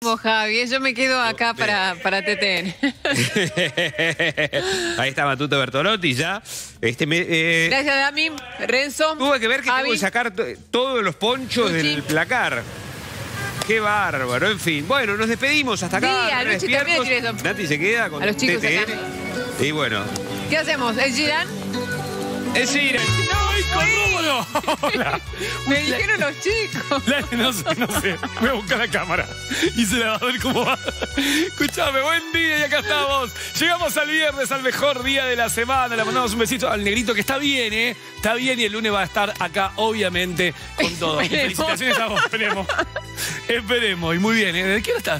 Vos, Javi, yo me quedo acá para TTN. Ahí está Matuto Bertolotti ya. Gracias, Dami. Renzo. Tuve que ver que Javi. tengo que sacar todos los ponchos Luchi. del placar. Qué bárbaro, en fin. Bueno, nos despedimos hasta acá. Sí, a Luchi también quiere eso. Nati se queda con A los chicos TTN. acá. Y bueno. ¿Qué hacemos? ¿El Girán? Es ir. ¡Ay, con Rómulo! Hola. Me dijeron los chicos. No sé. Voy a buscar la cámara y se la va a ver cómo va. Escuchame, buen día y acá estamos. Llegamos al viernes, al mejor día de la semana. Le mandamos un besito al negrito que está bien, ¿eh? Está bien y el lunes va a estar acá, obviamente, con todo. Y felicitaciones a vos, esperemos. Esperemos, y muy bien, ¿eh? ¿De qué hora estás?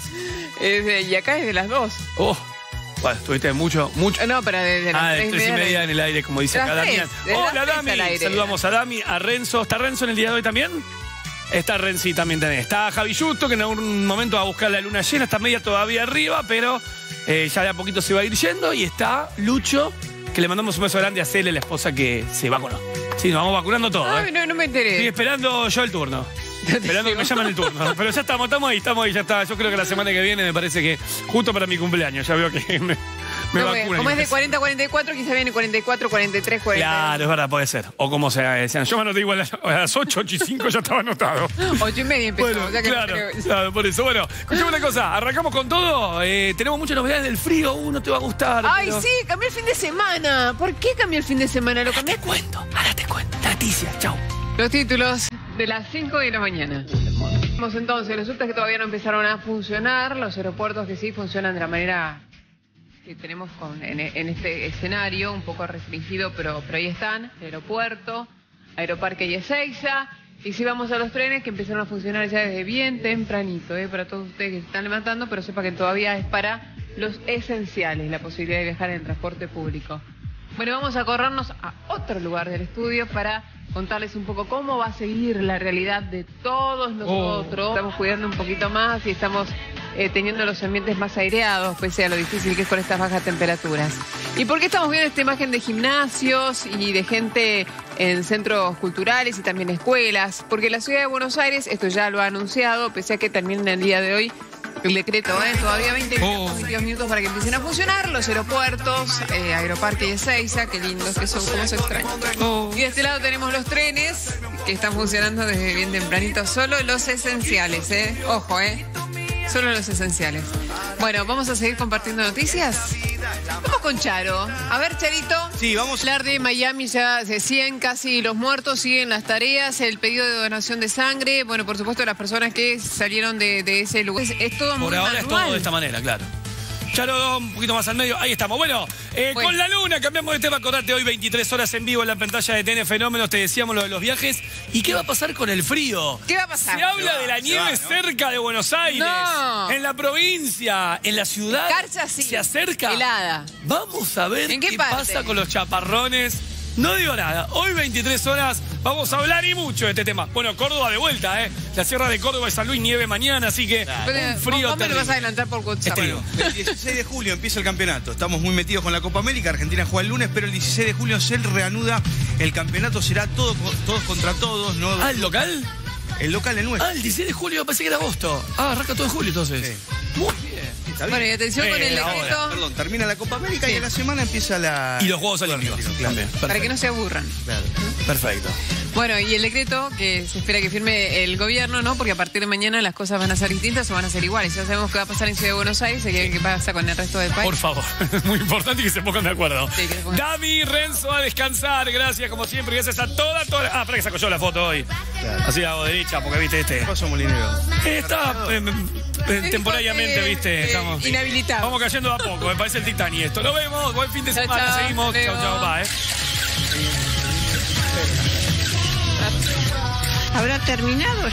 Y acá es de las 2. Oh, bueno, estuviste mucho. No, pero desde las 3 de 3:30 en el aire, como dice acá Las Damián. 3, Hola, las 3 al Dami. aire. Saludamos a Dami, a Renzo. ¿Está Renzo en el día de hoy también? Está Renzi también. Está Javi Justo, que en algún momento va a buscar la luna llena. Está media todavía arriba, pero ya de a poquito se va a ir yendo. Y está Lucho, que le mandamos un beso grande a Cele, la esposa que se vacunó. Sí, nos vamos vacunando todos. Ay, no me enteré. Estoy esperando yo el turno. Esperando que me llamen el turno. Pero ya estamos ahí, ya está. Yo creo que la semana que viene me parece que justo para mi cumpleaños, ya veo que me vacunan. Como es de 40 a 44, quizá viene 44, 43, 40. Claro, es verdad, puede ser. O como sea. Yo me anoté igual a las 8, 8 y 5 ya estaba anotado. 8:30 empezó. Bueno, ya que claro, por eso. Bueno, escuchame una cosa, arrancamos con todo. Tenemos muchas novedades del frío, no te va a gustar. Ay, pero... sí, cambió el fin de semana. ¿Por qué cambió el fin de semana? ¿Lo Ahora cambiaste? te cuento. Noticias, chau. Los títulos de las 5 de la mañana. Vamos entonces, resulta que todavía no empezaron a funcionar los aeropuertos que sí funcionan de la manera que tenemos en este escenario, un poco restringido, pero ahí están, el aeropuerto, Aeroparque y Ezeiza. Y si vamos a los trenes que empezaron a funcionar ya desde bien tempranito, para todos ustedes que se están levantando, pero sepa que todavía es para los esenciales la posibilidad de viajar en transporte público. Bueno, vamos a corrernos a otro lugar del estudio para contarles un poco cómo va a seguir la realidad de todos nosotros. Estamos cuidando un poquito más y estamos teniendo los ambientes más aireados, pese a lo difícil que es con estas bajas temperaturas. ¿Y por qué estamos viendo esta imagen de gimnasios y de gente en centros culturales y también escuelas? Porque la ciudad de Buenos Aires, esto ya lo ha anunciado, pese a que termina el día de hoy el decreto, todavía 22 minutos para que empiecen a funcionar los aeropuertos, Aeroparque y Ezeiza, qué lindos que son, cómo se extrañan. Y de este lado tenemos los trenes, que están funcionando desde bien tempranito, solo los esenciales, ojo, solo los esenciales. Bueno, vamos a seguir compartiendo noticias. Vamos con Charo. A ver, Charito. Sí, vamos. Hablar de Miami, ya se 100 casi los muertos, siguen las tareas, el pedido de donación de sangre. Bueno, por supuesto, las personas que salieron de ese lugar. Es todo muy Por ahora manual. es todo de esta manera, claro. Charo, un poquito más al medio. Ahí estamos. Bueno, con la luna cambiamos de tema. Acordate, hoy 23 horas en vivo en la pantalla de TN Fenómenos. Te decíamos lo de los viajes. ¿Y qué va a pasar con el frío? ¿Qué va a pasar? Se habla de la nieve cerca de Buenos Aires. No. En la provincia, en la ciudad. Carcha, sí. Se acerca. Helada. Vamos a ver ¿En qué qué parte? pasa con los chaparrones. No digo nada. Hoy 23 horas vamos a hablar y mucho de este tema. Bueno, Córdoba de vuelta, La Sierra de Córdoba y San Luis nieve mañana, así que un frío vos me lo vas a terrible. adelantar por WhatsApp. Bueno, el 16 de julio empieza el campeonato. Estamos muy metidos con la Copa América. Argentina juega el lunes, pero el 16 de julio se reanuda el campeonato. Será todos contra todos. ¿No? ¿Ah, el local? El local es nuestro. Ah, el 16 de julio, pensé que era agosto. Ah, arranca todo en julio entonces. Sí. Muy bien. Está bien. Bueno, y atención con el ahora, decreto, Perdón, termina la Copa América y a la semana empieza la... Y los Juegos Olímpicos. Claro. También. para que no se aburran. Claro. Perfecto. Bueno, y el decreto que se espera que firme el gobierno, ¿no? Porque a partir de mañana las cosas van a ser distintas o van a ser iguales. Ya sabemos qué va a pasar en Ciudad de Buenos Aires y qué pasa con el resto del país. Por favor, es muy importante que se pongan de acuerdo. Sí, que se pongan. Dami, Renzo, a descansar. Gracias, como siempre. Gracias a toda. Ah, para que saco yo la foto hoy. Claro. Así hago derecha, porque viste ¿Qué pasó, Molinero? Está temporariamente, viste. Estamos inhabilitado. Vamos cayendo de a poco. Me parece el Titanic esto. Lo vemos. Buen fin de Chao, semana. chao. Seguimos. Leo. Chau, va, ¿Habrá terminado?